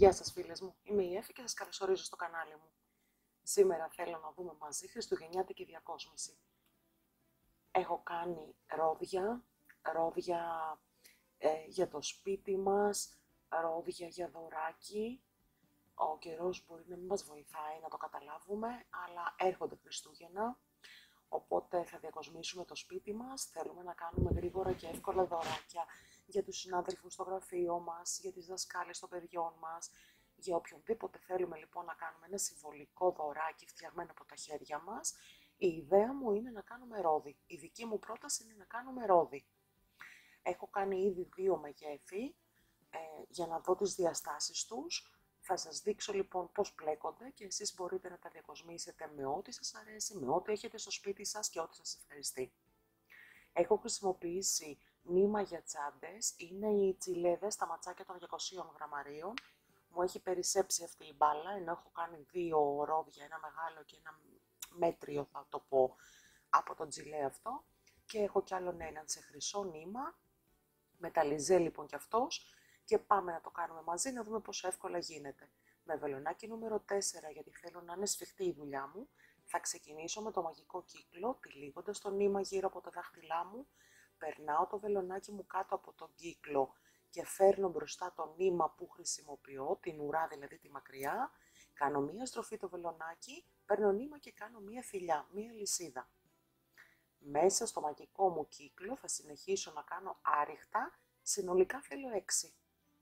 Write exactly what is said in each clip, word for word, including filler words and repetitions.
Γεια σας φίλες μου, είμαι η Εφη και σας καλωσορίζω στο κανάλι μου. Σήμερα θέλω να δούμε μαζί χριστουγεννιάτικη διακόσμηση. Έχω κάνει ρόδια, ρόδια ε, για το σπίτι μας, ρόδια για δωράκι. Ο καιρός μπορεί να μην μας βοηθάει να το καταλάβουμε, αλλά έρχονται Χριστούγεννα, οπότε θα διακοσμήσουμε το σπίτι μας. Θέλουμε να κάνουμε γρήγορα και εύκολα δωράκια για τους συνάδελφους στο γραφείο μας, για τις δασκάλες των παιδιών μας, για οποιονδήποτε θέλουμε λοιπόν να κάνουμε ένα συμβολικό δωράκι φτιαγμένο από τα χέρια μας. Η ιδέα μου είναι να κάνουμε ρόδι. Η δική μου πρόταση είναι να κάνουμε ρόδι. Έχω κάνει ήδη δύο μεγέθη ε, για να δω τις διαστάσεις τους. Θα σας δείξω λοιπόν πώς πλέκονται και εσείς μπορείτε να τα διακοσμήσετε με ό,τι σας αρέσει, με ό,τι έχετε στο σπίτι σας και ό,τι σας ευχαριστεί. Έχω χρησιμοποιήσει νήμα για τσάντες, είναι οι τσιλέδες, τα ματσάκια των διακοσίων γραμμαρίων. Μου έχει περισσέψει αυτή η μπάλα, ενώ έχω κάνει δύο ρόδια, ένα μεγάλο και ένα μέτριο θα το πω, από τον τζιλέ αυτό. Και έχω κι άλλον έναν σε χρυσό νήμα, μεταλλιζέ λοιπόν κι αυτός. Και πάμε να το κάνουμε μαζί, να δούμε πόσο εύκολα γίνεται. Με βελονάκι νούμερο τέσσερα, γιατί θέλω να είναι σφιχτή η δουλειά μου, θα ξεκινήσω με το μαγικό κύκλο, τυλίγοντας το νήμα γύρω από τα δάχτυλά μου, περνάω το βελονάκι μου κάτω από τον κύκλο και φέρνω μπροστά το νήμα που χρησιμοποιώ, την ουρά δηλαδή τη μακριά, κάνω μία στροφή το βελονάκι, παίρνω νήμα και κάνω μία θηλιά, μία λυσίδα. Μέσα στο μαγικό μου κύκλο θα συνεχίσω να κάνω άριχτα, συνολικά θέλω έξι.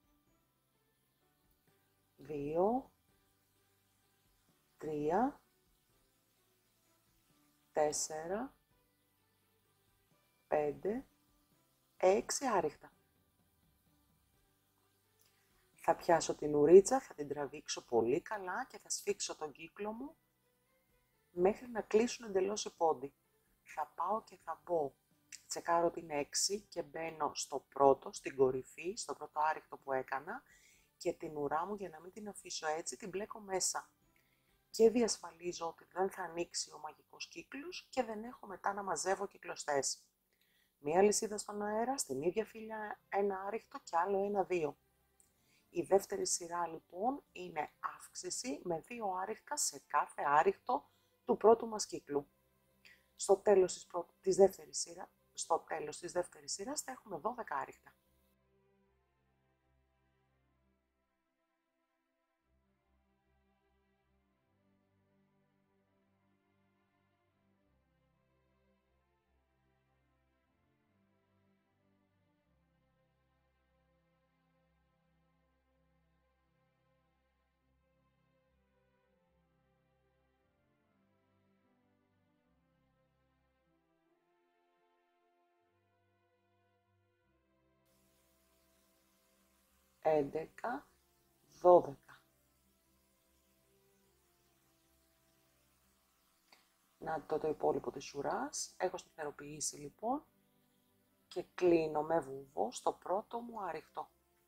δύο, τρία, τέσσερα, πέντε, έξι άριχτα. Θα πιάσω την ουρίτσα, θα την τραβήξω πολύ καλά και θα σφίξω τον κύκλο μου μέχρι να κλείσουν εντελώς οι πόντοι. Θα πάω και θα μπω, τσεκάρω ότι είναι έξι και μπαίνω στο πρώτο, στην κορυφή, στο πρώτο άριχτο που έκανα και την ουρά μου, για να μην την αφήσω έτσι, την μπλέκω μέσα. Και διασφαλίζω ότι δεν θα ανοίξει ο μαγικός κύκλος και δεν έχω μετά να μαζεύω κυκλωστές. Μία λυσίδα στον αέρα, στην ίδια φύλλα ένα άριχτο και άλλο ένα δύο. Η δεύτερη σειρά λοιπόν είναι αύξηση με δύο άριχτα σε κάθε άριχτο του πρώτου μας κύκλου. Στο τέλος της, πρω... της δεύτερης σειρά, στο τέλος της δεύτερης σειράς θα έχουμε δώδεκα άριχτα. έντεκα, δώδεκα. Να το το υπόλοιπο της ουράς. Έχω σταθεροποιήσει λοιπόν και κλείνω με βουβό στο πρώτο μου άριχτο.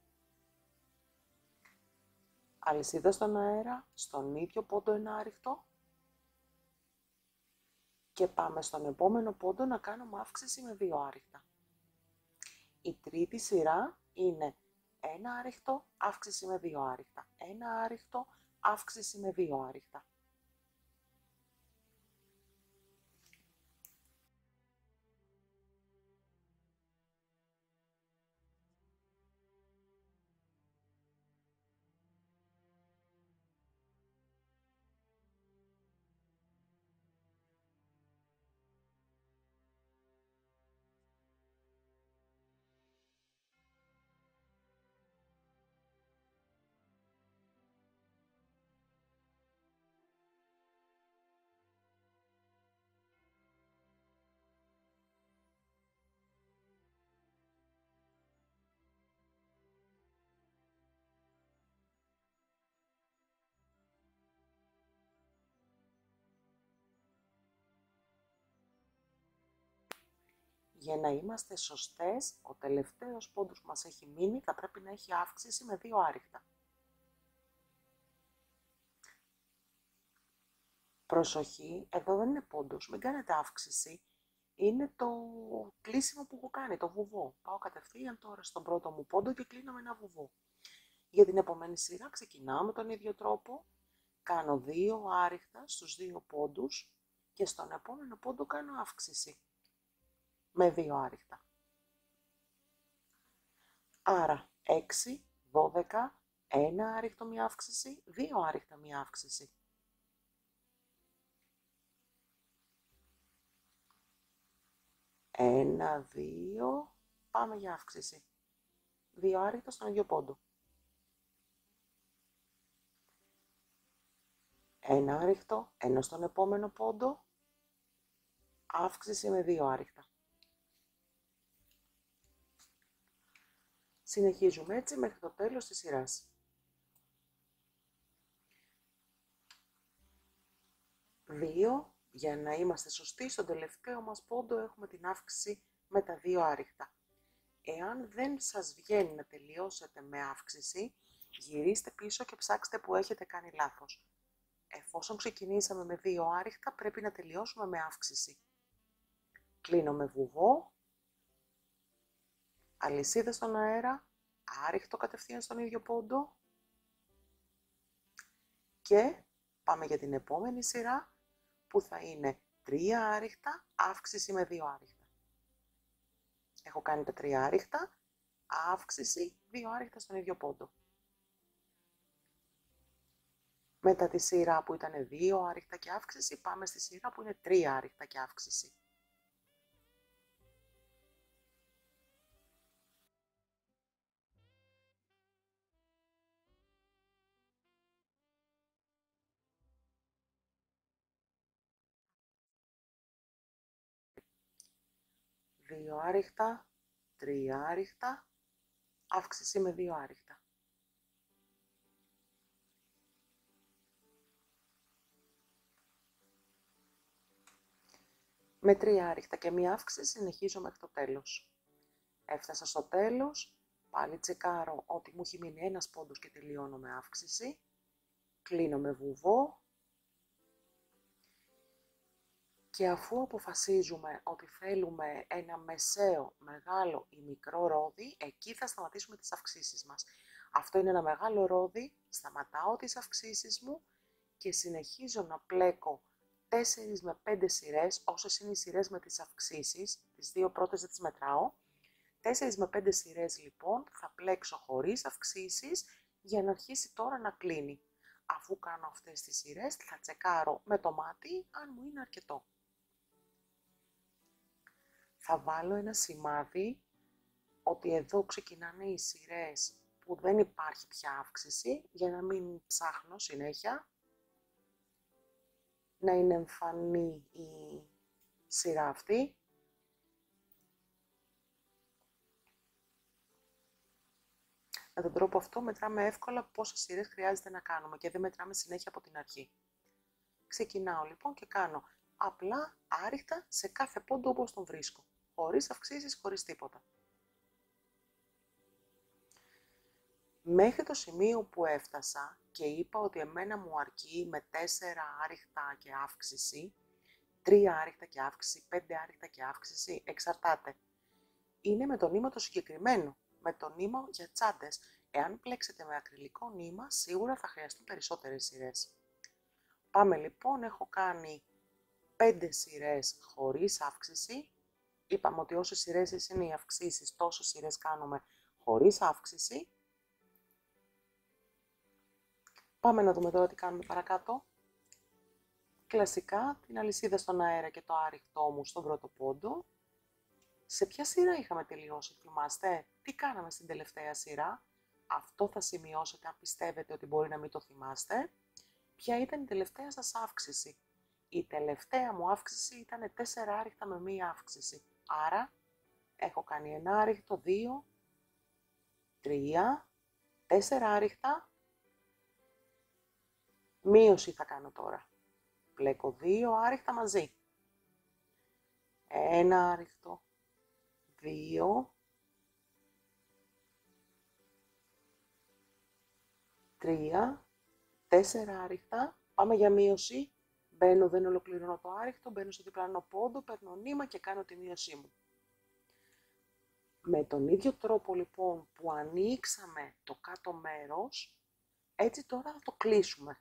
Αλυσίδα στον αέρα, στον ίδιο πόντο ένα άριχτο και πάμε στον επόμενο πόντο να κάνουμε αύξηση με δύο άριχτα. Η τρίτη σειρά είναι ένα άριχτο, αύξηση με δύο άριχτα. Ένα άριχτο, αύξηση με δύο άριχτα. Για να είμαστε σωστές, ο τελευταίος πόντος που μας έχει μείνει θα πρέπει να έχει αύξηση με δύο άριχτα. Προσοχή, εδώ δεν είναι πόντος, μην κάνετε αύξηση. Είναι το κλείσιμο που έχω κάνει, το βουβό. Πάω κατευθείαν τώρα στον πρώτο μου πόντο και κλείνω με ένα βουβό. Για την επόμενη σειρά ξεκινάω με τον ίδιο τρόπο. Κάνω δύο άριχτα στους δύο πόντους και στον επόμενο πόντο κάνω αύξηση με δύο άριχτα. Άρα έξι, δώδεκα, ένα άριχτο μία αύξηση, δύο άριχτα μία αύξηση. Ένα, δύο, πάμε για αύξηση. Δύο άριχτα στον ίδιο πόντο. Ένα άριχτο, ένα στον επόμενο πόντο, αύξηση με δύο άριχτα. Συνεχίζουμε έτσι μέχρι το τέλος της σειράς. Δύο, για να είμαστε σωστοί, στον τελευταίο μας πόντο έχουμε την αύξηση με τα δύο άριχτα. Εάν δεν σας βγαίνει να τελειώσετε με αύξηση, γυρίστε πίσω και ψάξτε που έχετε κάνει λάθος. Εφόσον ξεκινήσαμε με δύο άριχτα, πρέπει να τελειώσουμε με αύξηση. Κλείνω με βουβό, αλυσίδα στον αέρα, άριχτο κατευθείαν στον ίδιο πόντο και πάμε για την επόμενη σειρά που θα είναι τρία άριχτα, αύξηση με δύο άριχτα. Έχω κάνει τα τρία άριχτα, αύξηση, δύο άριχτα στον ίδιο πόντο. Μετά τη σειρά που ήταν δύο άριχτα και αύξηση, πάμε στη σειρά που είναι τρία άριχτα και αύξηση. Δύο άριχτα, τρία άριχτα, αύξηση με δύο άριχτα. Με τρία άριχτα και μία αύξηση συνεχίζω μέχρι το τέλος. Έφτασα στο τέλος, πάλι τσεκάρω ότι μου έχει μείνει ένας πόντος και τελειώνω με αύξηση. Κλείνω με βουβό. Και αφού αποφασίζουμε ότι θέλουμε ένα μεσαίο, μεγάλο ή μικρό ρόδι, εκεί θα σταματήσουμε τις αυξήσεις μας. Αυτό είναι ένα μεγάλο ρόδι, σταματάω τις αυξήσεις μου και συνεχίζω να πλέκω τέσσερις με πέντε σειρές, όσες είναι οι σειρές με τις αυξήσεις, τις δύο πρώτες δεν τις μετράω. τέσσερις με πέντε σειρές λοιπόν θα πλέξω χωρίς αυξήσεις για να αρχίσει τώρα να κλείνει. Αφού κάνω αυτές τις σειρές θα τσεκάρω με το μάτι αν μου είναι αρκετό. Θα βάλω ένα σημάδι ότι εδώ ξεκινάνε οι σειρές που δεν υπάρχει πια αύξηση για να μην ψάχνω συνέχεια. Να είναι εμφανή η σειρά αυτή. Με τον τρόπο αυτό μετράμε εύκολα πόσες σειρές χρειάζεται να κάνουμε και δεν μετράμε συνέχεια από την αρχή. Ξεκινάω λοιπόν και κάνω απλά άριχτα σε κάθε πόντο όπως τον βρίσκω. Χωρίς αυξήσεις, χωρίς τίποτα. Μέχρι το σημείο που έφτασα και είπα ότι εμένα μου αρκεί με τέσσερα άριχτα και αύξηση, τρία άριχτα και αύξηση, πέντε άριχτα και αύξηση, εξαρτάται. Είναι με το νήμα το συγκεκριμένο, με το νήμα για τσάντες. Εάν πλέξετε με ακριλικό νήμα, σίγουρα θα χρειαστούν περισσότερες σειρές. Πάμε λοιπόν, έχω κάνει πέντε σειρές χωρίς αύξηση. Είπαμε ότι όσες σειρές είναι οι αυξήσεις, τόσες σειρές κάνουμε χωρίς αύξηση. Πάμε να δούμε τώρα τι κάνουμε παρακάτω. Κλασικά την αλυσίδα στον αέρα και το άριχτό μου στον πρώτο πόντο. Σε ποια σειρά είχαμε τελειώσει, θυμάστε? Τι κάναμε στην τελευταία σειρά? Αυτό θα σημειώσετε αν πιστεύετε ότι μπορεί να μην το θυμάστε. Ποια ήταν η τελευταία σας αύξηση? Η τελευταία μου αύξηση ήταν τέσσερα άριχτα με μία αύξηση. Άρα έχω κάνει ένα άριχτο, δύο, τρία, τέσσερα άριχτα. Μείωση θα κάνω τώρα. Πλέκω δύο άριχτα μαζί. Ένα άριχτο, δύο, τρία, τέσσερα άριχτα. Πάμε για μείωση. Μπαίνω, δεν ολοκληρώνω το άριχτο, μπαίνω στο διπλανό πόντο, παίρνω νήμα και κάνω τη μείωσή μου. Με τον ίδιο τρόπο λοιπόν που ανοίξαμε το κάτω μέρος, έτσι τώρα θα το κλείσουμε.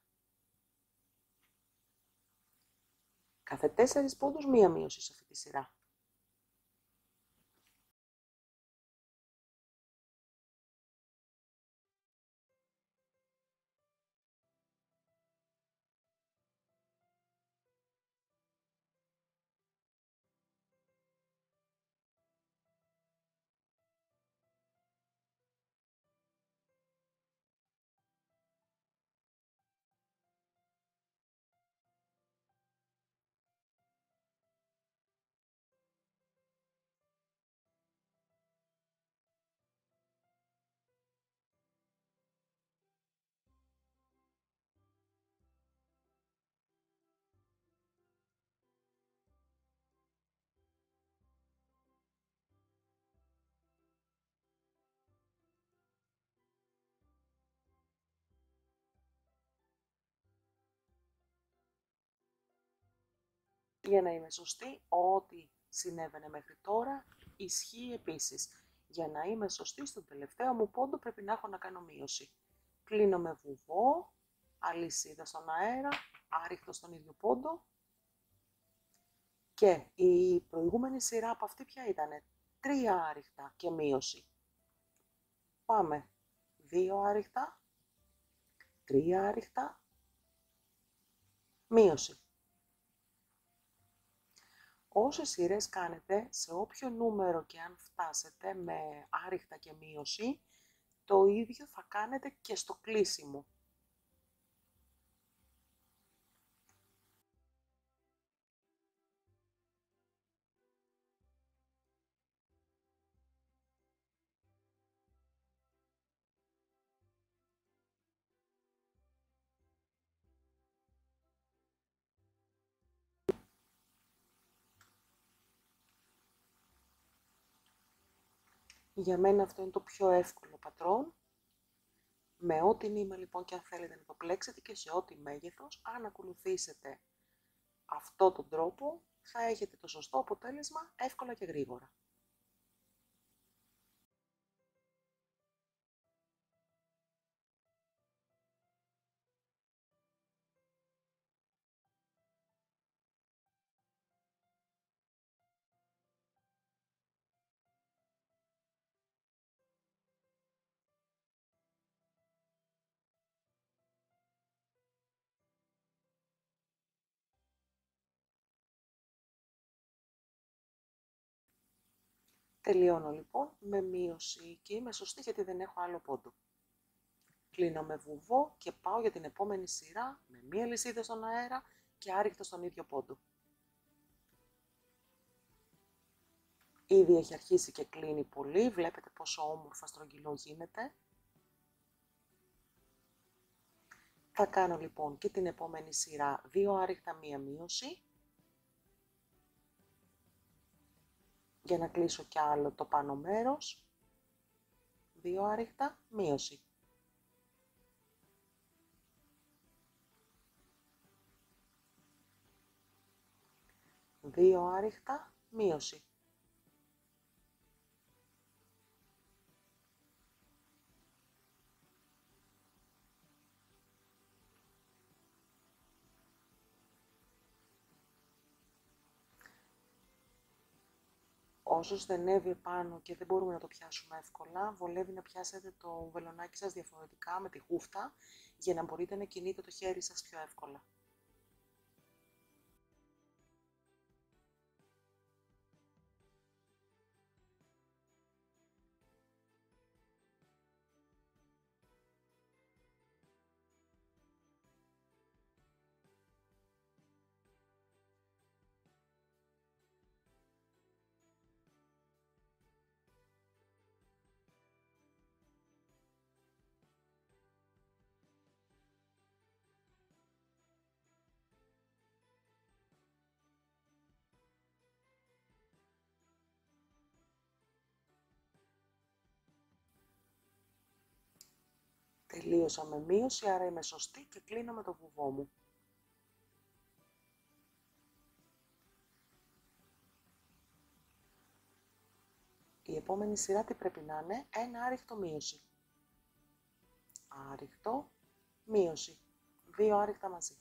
Κάθε τέσσερις πόντους μία μείωση σε αυτή τη σειρά. Για να είμαι σωστή, ό,τι συνέβαινε μέχρι τώρα ισχύει επίσης. Για να είμαι σωστή, στον τελευταίο μου πόντο πρέπει να έχω να κάνω μείωση. Κλείνω με βουβό, αλυσίδα στον αέρα, άριχτο στον ίδιο πόντο. Και η προηγούμενη σειρά από αυτή ποια ήτανε? Τρία άριχτα και μείωση. Πάμε. Δύο άριχτα, τρία άριχτα, μείωση. Όσες σειρές κάνετε, σε όποιο νούμερο και αν φτάσετε με άριχτα και μείωση, το ίδιο θα κάνετε και στο κλείσιμο. Για μένα αυτό είναι το πιο εύκολο πατρόν. Με ό,τι νήμα λοιπόν και αν θέλετε να το πλέξετε και σε ό,τι μέγεθος, αν ακολουθήσετε αυτό τον τρόπο, θα έχετε το σωστό αποτέλεσμα εύκολα και γρήγορα. Τελειώνω λοιπόν με μείωση και είμαι σωστή γιατί δεν έχω άλλο πόντο. Κλείνω με βουβό και πάω για την επόμενη σειρά με μία λυσίδα στον αέρα και άριχτο στον ίδιο πόντο. Ήδη έχει αρχίσει και κλείνει πολύ, βλέπετε πόσο όμορφα στρογγυλό γίνεται. Θα κάνω λοιπόν και την επόμενη σειρά δύο άριχτα, μία μείωση. Για να κλείσω κι άλλο το πάνω μέρος. Δύο άριχτα, μείωση. Δύο άριχτα, μείωση. Όσο στενεύει επάνω και δεν μπορούμε να το πιάσουμε εύκολα, βολεύει να πιάσετε το βελονάκι σας διαφορετικά με τη χούφτα, για να μπορείτε να κινείτε το χέρι σας πιο εύκολα. Τελείωσα με μείωση, άρα είμαι σωστή και κλείνω με το βουβό μου. Η επόμενη σειρά τι πρέπει να είναι? Ένα άριχτο μείωση. Άριχτο, μείωση. Δύο άριχτα μαζί.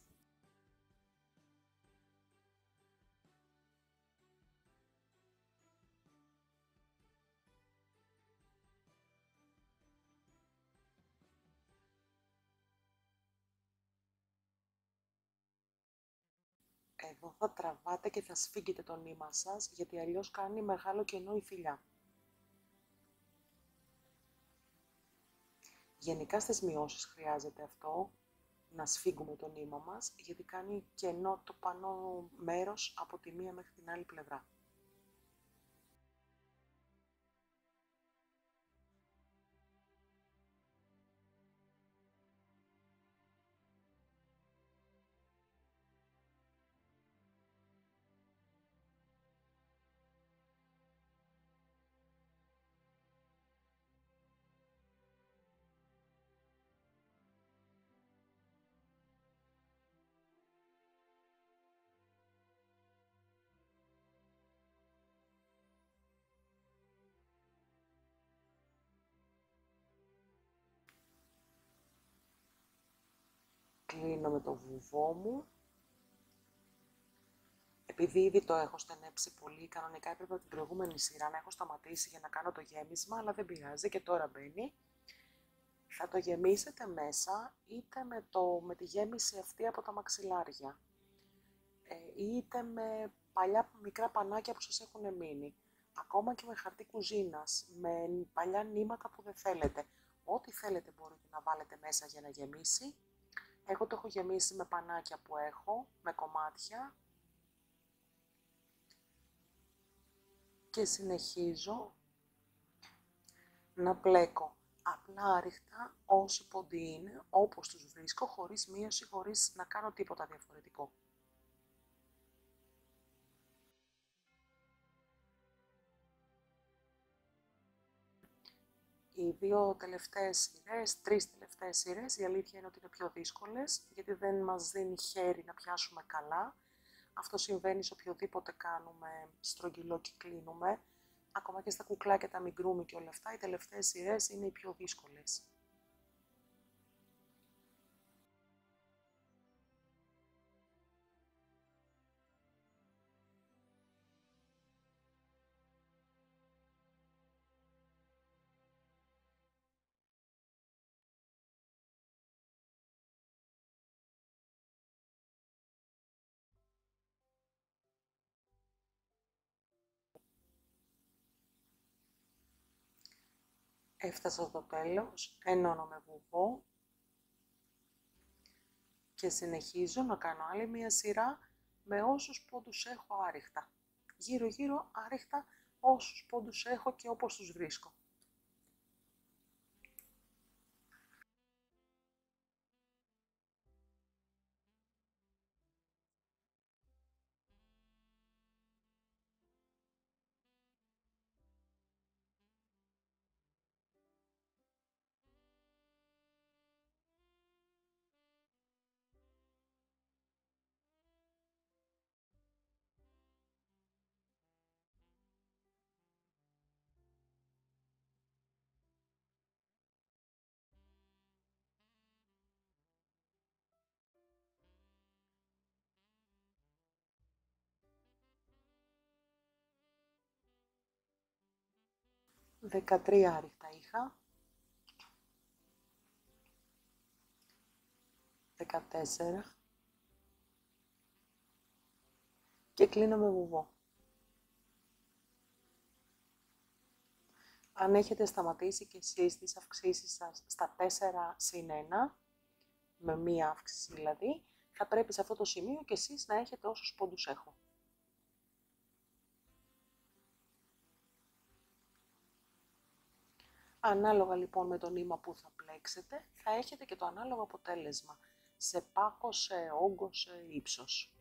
Εδώ θα τραβάτε και θα σφίγγετε το νήμα σας, γιατί αλλιώς κάνει μεγάλο κενό η θηλιά. Γενικά στις μειώσεις χρειάζεται αυτό, να σφίγγουμε το νήμα μας, γιατί κάνει κενό το πάνω μέρος από τη μία μέχρι την άλλη πλευρά. Κλείνω με το βουβό μου. Επειδή ήδη το έχω στενέψει πολύ, κανονικά έπρεπε από την προηγούμενη σειρά να έχω σταματήσει για να κάνω το γέμισμα, αλλά δεν πειράζει και τώρα μπαίνει. Θα το γεμίσετε μέσα είτε με, το, με τη γέμιση αυτή από τα μαξιλάρια, ε, είτε με παλιά μικρά πανάκια που σας έχουν μείνει, ακόμα και με χαρτί κουζίνας, με παλιά νήματα που δεν θέλετε. Ό,τι θέλετε μπορείτε να βάλετε μέσα για να γεμίσει. Εγώ το έχω γεμίσει με πανάκια που έχω, με κομμάτια. Και συνεχίζω να πλέκω απλά άριχτα όσοι πόντι είναι, όπως τους βρίσκω, χωρίς μείωση, χωρίς να κάνω τίποτα διαφορετικό. Οι δύο τελευταίες σειρές, τρεις τελευταίες σειρές, η αλήθεια είναι ότι είναι πιο δύσκολες, γιατί δεν μας δίνει χέρι να πιάσουμε καλά. Αυτό συμβαίνει σε οποιοδήποτε κάνουμε στρογγυλό και κλείνουμε. Ακόμα και στα κουκλάκια, τα μικρούμι και όλα αυτά, οι τελευταίες σειρές είναι οι πιο δύσκολες. Έφτασα στο τέλος, ενώνω με βουβό και συνεχίζω να κάνω άλλη μία σειρά με όσους πόντους έχω άριχτα. Γύρω γύρω άριχτα όσους πόντους έχω και όπως τους βρίσκω. δεκατρία άριχτα είχα. δεκατέσσερα. Και κλείνω με βουβό. Αν έχετε σταματήσει και εσείς τις αυξήσεις σας στα τέσσερα συν ένα, με μία αύξηση δηλαδή, θα πρέπει σε αυτό το σημείο και εσείς να έχετε όσους πόντους έχω. Ανάλογα λοιπόν με το νήμα που θα πλέξετε, θα έχετε και το ανάλογο αποτέλεσμα, σε πάχο, σε όγκο, σε ύψος.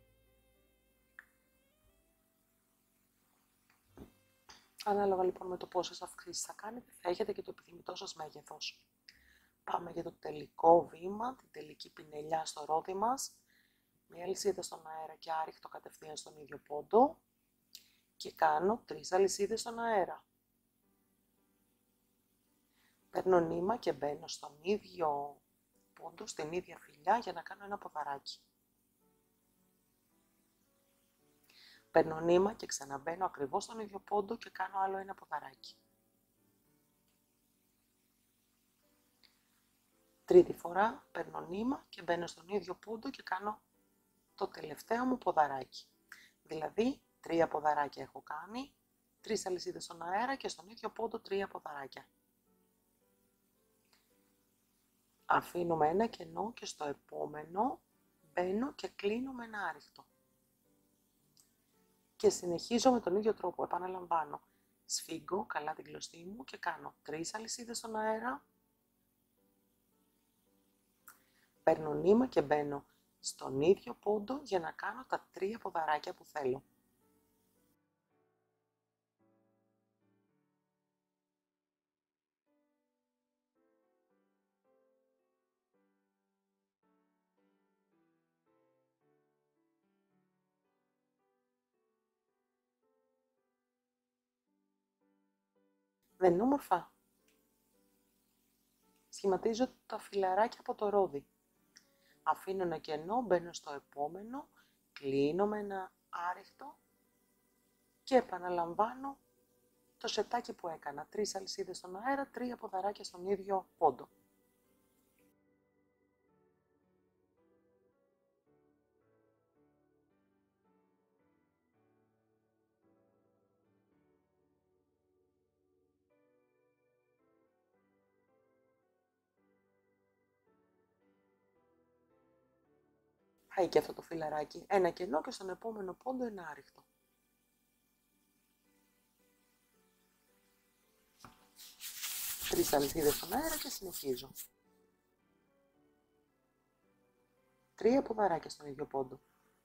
Ανάλογα λοιπόν με το πόσες αυξήσεις θα κάνετε, θα έχετε και το επιθυμητό σας μέγεθος. Πάμε για το τελικό βήμα, την τελική πινελιά στο ρόδι μας. Μία αλυσίδα στον αέρα και άριχτο κατευθείαν στον ίδιο πόντο. Και κάνω τρεις αλυσίδες στον αέρα. Παίρνω νήμα και μπαίνω στον ίδιο πόντο, στην ίδια φυλλιά για να κάνω ένα ποδαράκι. Παίρνω νήμα και ξαναμπαίνω ακριβώς στον ίδιο πόντο και κάνω άλλο ένα ποδαράκι. Τρίτη φορά παίρνω νήμα και μπαίνω στον ίδιο πόντο και κάνω το τελευταίο μου ποδαράκι. Δηλαδή, τρία ποδαράκια έχω κάνει, τρεις αλυσίδες στον αέρα και στον ίδιο πόντο τρία ποδαράκια. Αφήνουμε ένα κενό και στο επόμενο μπαίνω και κλείνω με ένα άριχτο. Και συνεχίζω με τον ίδιο τρόπο, επαναλαμβάνω. Σφίγγω καλά την κλωστή μου και κάνω τρεις αλυσίδες στον αέρα. Παίρνω νήμα και μπαίνω στον ίδιο πόντο για να κάνω τα τρία ποδαράκια που θέλω. Δεν είναι όμορφα? Σχηματίζω τα φιλαράκια από το ρόδι. Αφήνω ένα κενό, μπαίνω στο επόμενο, κλείνω με ένα άριχτο και επαναλαμβάνω το σετάκι που έκανα. Τρεις αλυσίδες στον αέρα, τρία ποδαράκια στον ίδιο πόντο. Πάει και αυτό το φιλαράκι. Ένα κενό και στον επόμενο πόντο ένα άριχτο. Τρεις αλυσίδες στον αέρα και συνεχίζω. Τρία ποδαράκια στον ίδιο πόντο.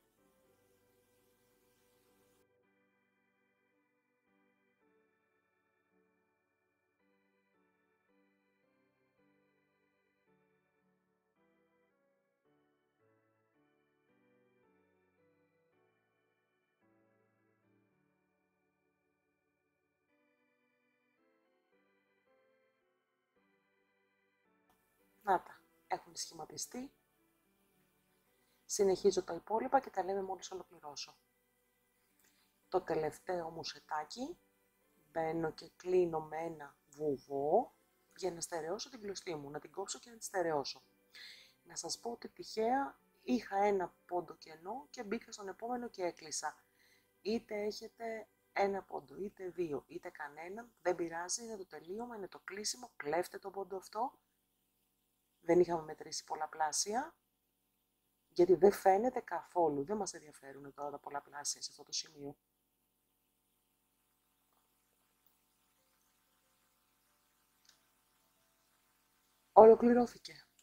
Να τα, έχουν σχηματιστεί. Συνεχίζω τα υπόλοιπα και τα λέμε μόλις ολοκληρώσω. Το τελευταίο μου σετάκι μπαίνω και κλείνω με ένα βουβό για να στερεώσω την κλωστή μου, να την κόψω και να τη στερεώσω. Να σας πω ότι τυχαία είχα ένα πόντο κενό και μπήκα στον επόμενο και έκλεισα. Είτε έχετε ένα πόντο, είτε δύο, είτε κανέναν, δεν πειράζει, είναι το τελείωμα, είναι το κλείσιμο, κλέφτε το πόντο αυτό. Δεν είχαμε μετρήσει πολλαπλάσια, γιατί δεν φαίνεται καθόλου, δεν μας ενδιαφέρουν τώρα τα πολλαπλάσια σε αυτό το σημείο. Ολοκληρώθηκε.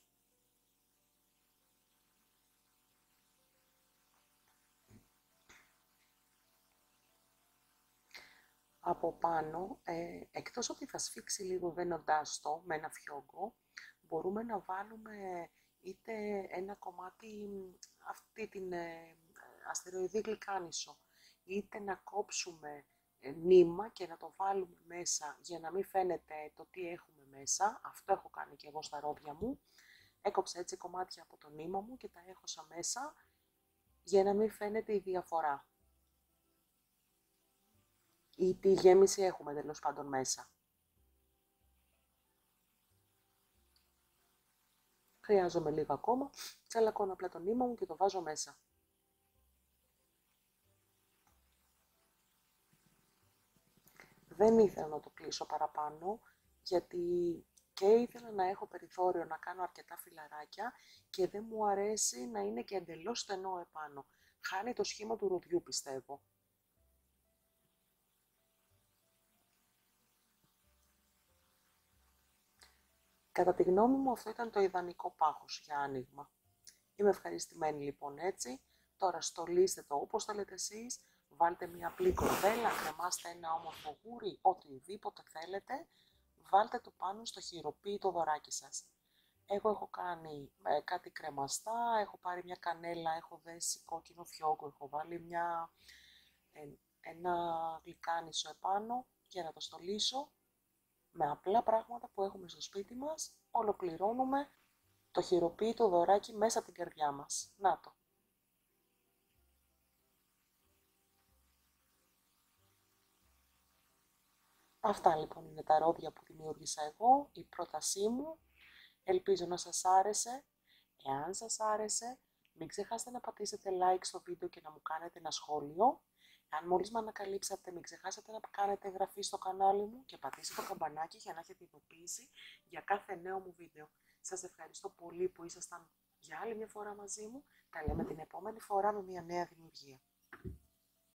Από πάνω, ε, εκτός ότι θα σφίξει λίγο δένοντάς το με ένα φιόγκο, μπορούμε να βάλουμε είτε ένα κομμάτι αυτή την ε, αστεροειδή γλυκάνισο, είτε να κόψουμε ε, νήμα και να το βάλουμε μέσα για να μην φαίνεται το τι έχουμε μέσα. Αυτό έχω κάνει και εγώ στα ρόδια μου. Έκοψα έτσι κομμάτια από το νήμα μου και τα έχωσα μέσα για να μην φαίνεται η διαφορά. Ή τι γέμιση έχουμε τέλος πάντων μέσα. Χρειάζομαι λίγο ακόμα, τσαλακώνω απλά το νήμα μου και το βάζω μέσα. Δεν ήθελα να το κλείσω παραπάνω, γιατί και ήθελα να έχω περιθώριο να κάνω αρκετά φιλαράκια και δεν μου αρέσει να είναι και εντελώς στενό επάνω. Χάνει το σχήμα του ροδιού, πιστεύω. Κατά τη γνώμη μου αυτό ήταν το ιδανικό πάχος για άνοιγμα. Είμαι ευχαριστημένη λοιπόν έτσι. Τώρα στολίστε το όπως θέλετε εσείς, βάλτε μια απλή κορδέλα, κρεμάστε ένα όμορφο γούρι, οτιδήποτε θέλετε, βάλτε το πάνω στο χειροποίητο δωράκι σας. Εγώ έχω κάνει ε, κάτι κρεμαστά, έχω πάρει μια κανέλα, έχω δέσει κόκκινο φιόγκο, έχω βάλει μια, ε, ένα γλυκάνισο επάνω για να το στολίσω. Με απλά πράγματα που έχουμε στο σπίτι μας, ολοκληρώνουμε το χειροποίητο δωράκι μέσα από την καρδιά μας. Να το. Αυτά λοιπόν είναι τα ρόδια που δημιούργησα εγώ, η πρότασή μου. Ελπίζω να σας άρεσε. Εάν σας άρεσε, μην ξεχάσετε να πατήσετε like στο βίντεο και να μου κάνετε ένα σχόλιο. Αν μόλις με ανακαλύψατε, μην ξεχάσετε να κάνετε εγγραφή στο κανάλι μου και πατήσετε το καμπανάκι για να έχετε ειδοποίηση για κάθε νέο μου βίντεο. Σας ευχαριστώ πολύ που ήσασταν για άλλη μια φορά μαζί μου. Τα λέμε την επόμενη φορά με μια νέα δημιουργία.